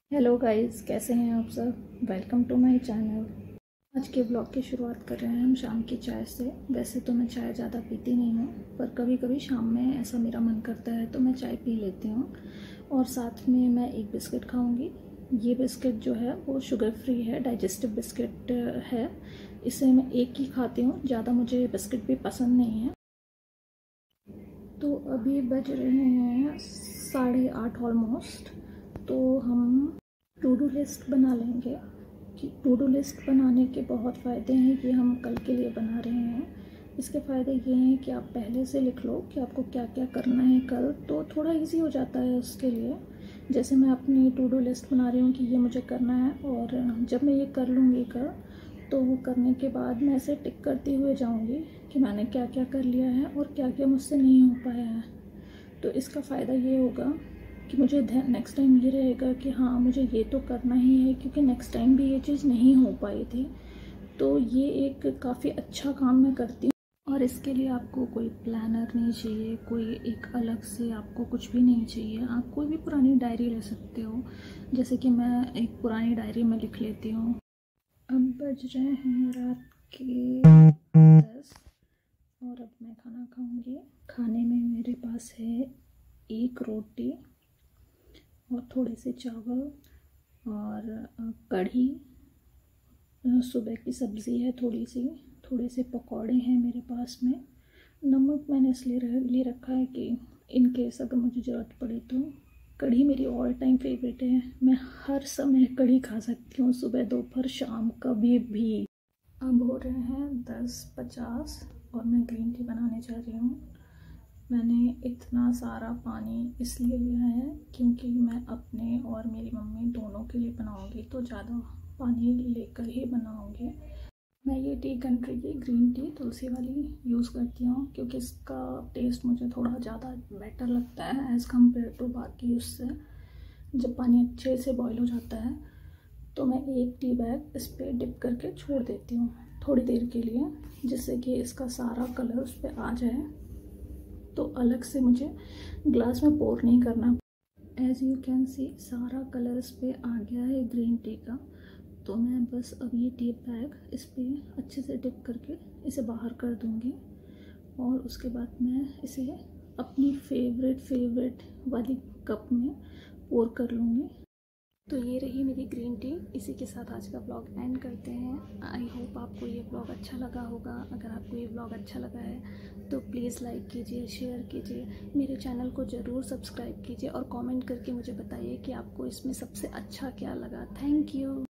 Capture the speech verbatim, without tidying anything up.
Hello guys, कैसे हैं आप सब। Welcome to my channel. आज के ब्लॉग की शुरुआत कर रहे हैं हम शाम की चाय से। वैसे तो मैं चाय ज़्यादा पीती नहीं हूँ, पर कभी कभी शाम में ऐसा मेरा मन करता है तो मैं चाय पी लेती हूँ। और साथ में मैं एक बिस्किट खाऊंगी। ये बिस्किट जो है वो शुगर फ्री है, डाइजेस्टिव बिस्किट है। इसे मैं एक ही खाती हूँ, ज़्यादा मुझे बिस्किट भी पसंद नहीं है। तो अभी बज रहे हैं साढ़े आठ ऑलमोस्ट। तो हम टू डू लिस्ट बना लेंगे कि टू डू लिस्ट बनाने के बहुत फ़ायदे हैं कि हम कल के लिए बना रहे हैं। इसके फ़ायदे ये हैं कि आप पहले से लिख लो कि आपको क्या क्या करना है कल, तो थोड़ा इजी हो जाता है उसके लिए। जैसे मैं अपनी टू डू लिस्ट बना रही हूँ कि ये मुझे करना है, और जब मैं ये कर लूँगी कल, तो वो करने के बाद मैं ऐसे टिक करती हुए जाऊँगी कि मैंने क्या क्या कर लिया है और क्या क्या मुझसे नहीं हो पाया है। तो इसका फ़ायदा ये होगा कि मुझे नेक्स्ट टाइम ये रहेगा कि हाँ, मुझे ये तो करना ही है, क्योंकि नेक्स्ट टाइम भी ये चीज़ नहीं हो पाई थी। तो ये एक काफ़ी अच्छा काम मैं करती हूँ। और इसके लिए आपको कोई प्लानर नहीं चाहिए, कोई एक अलग से आपको कुछ भी नहीं चाहिए। आप कोई भी पुरानी डायरी ले सकते हो, जैसे कि मैं एक पुरानी डायरी में लिख लेती हूँ। अब बज रहे हैं रात के दस, और अब मैं खाना खाऊंगी। खाने में मेरे पास है एक रोटी और थोड़े से चावल और कढ़ी, सुबह की सब्ज़ी है थोड़ी सी, थोड़े से पकौड़े हैं मेरे पास में। नमक मैंने इसलिए ले रखा है कि इन केस अगर मुझे ज़रूरत पड़े तो। कढ़ी मेरी ऑल टाइम फेवरेट है, मैं हर समय कढ़ी खा सकती हूँ, सुबह दोपहर शाम कभी भी। अब हो रहे हैं दस पचास और मैं ग्रीन टी बनाने जा रही हूँ। मैंने इतना सारा पानी इसलिए लिया है क्योंकि मैं अपने और मेरी मम्मी दोनों के लिए बनाऊँगी, तो ज़्यादा पानी लेकर ही बनाऊँगी। मैं ये टी कंट्री की ग्रीन टी तुलसी वाली यूज़ करती हूँ, क्योंकि इसका टेस्ट मुझे थोड़ा ज़्यादा बेटर लगता है एज़ कम्पेयर टू बाकी उससे। जब पानी अच्छे से बॉईल हो जाता है तो मैं एक टी बैग इस पर डिप करके छोड़ देती हूँ थोड़ी देर के लिए, जिससे कि इसका सारा कलर उस पर आ जाए। तो अलग से मुझे ग्लास में पोर नहीं करना। एज़ यू कैन सी सारा कलर इस पर आ गया है ग्रीन टी का। तो मैं बस अब ये टी बैग इस पर अच्छे से डिप करके इसे बाहर कर दूँगी, और उसके बाद मैं इसे अपनी फेवरेट फेवरेट वाली कप में पोर कर लूँगी। तो ये रही मेरी ग्रीन टी। इसी के साथ आज का ब्लॉग एंड करते हैं। आई होप आपको ये ब्लॉग अच्छा लगा होगा। अगर आपको ये ब्लॉग अच्छा लगा है तो प्लीज़ लाइक कीजिए, शेयर कीजिए, मेरे चैनल को ज़रूर सब्सक्राइब कीजिए और कमेंट करके मुझे बताइए कि आपको इसमें सबसे अच्छा क्या लगा। Thank you.